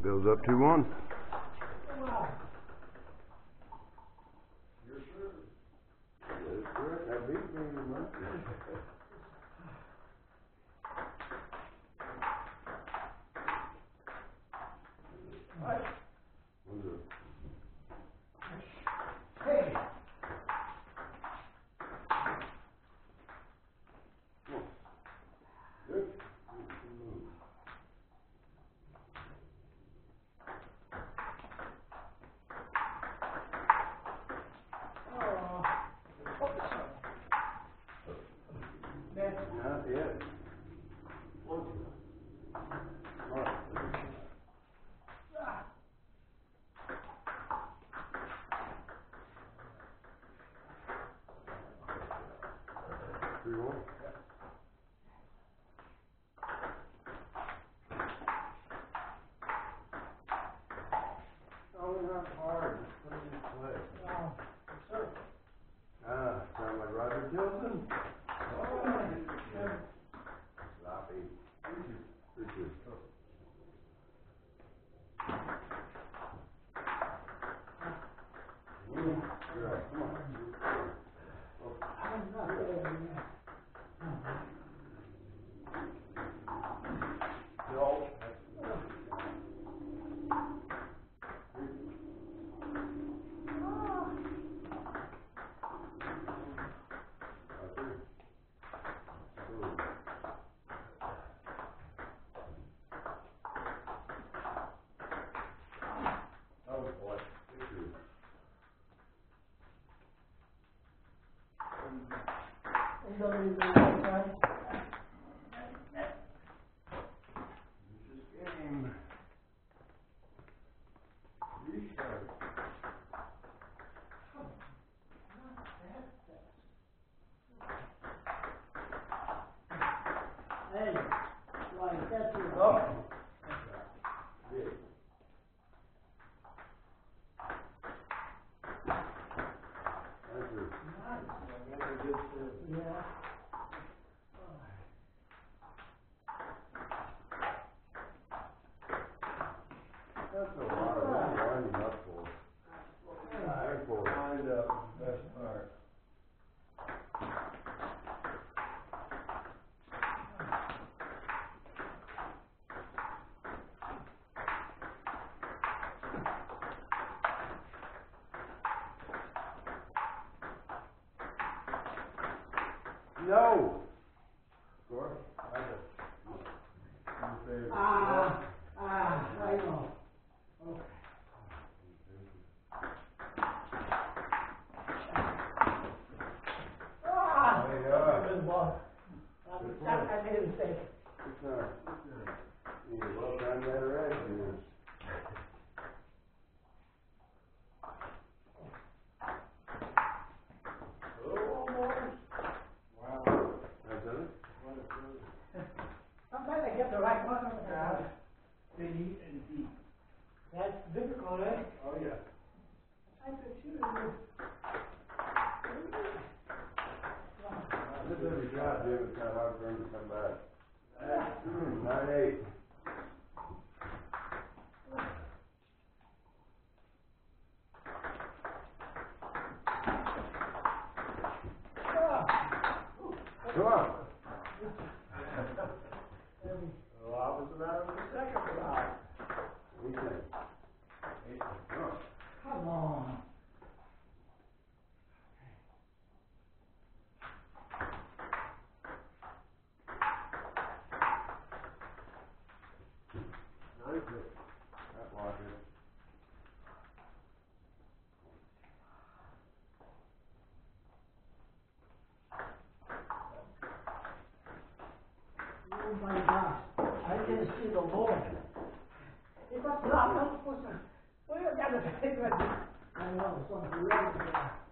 Bill's up 2-1. Yes, sir. That's correct. That beat me in the month. Hey. Good. Not yet. Smart. 3-1. Oh, not hard. Just put it in play. Sir. Sound like Roger Tilson? Sloppy. 3-2. You're up. Come on. I'm not there. Bill. Game. Restart. Hey, like that's your Big. Thank you. Yeah. That's a lot of winding up for. Thankful. Wind up, best part. No. Score? I got it. I know. Okay. There you are. Good ball. I made a mistake. It's not. You well done that right here. Wow. That's it? Sometimes I get the right one. C and D. That's difficult, eh? Oh, yeah. I could shoot This is every shot, Jim. It's kind of hard for him to come back. 9-8. Come on. Well, opposite out of the second round. Okay. Come on. Come on. Nice hit. That block it. Oh my gosh. I didn't see the ball. It was not supposed to. Well, that was I know, it's on the